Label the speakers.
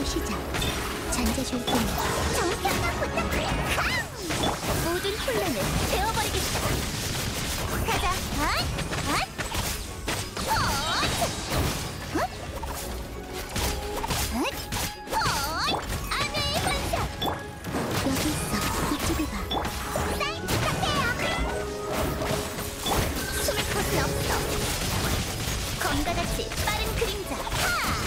Speaker 1: 시작. 전자줄기는 정평가 부탁해. 모든 혼란을 베어버리겠다. 가자. 아메의 환상. 여기 있어. 이쪽을 봐. 사인 부탁해요. 숨을 곳은 없어. 검과 같이 빠른 그림자. 하!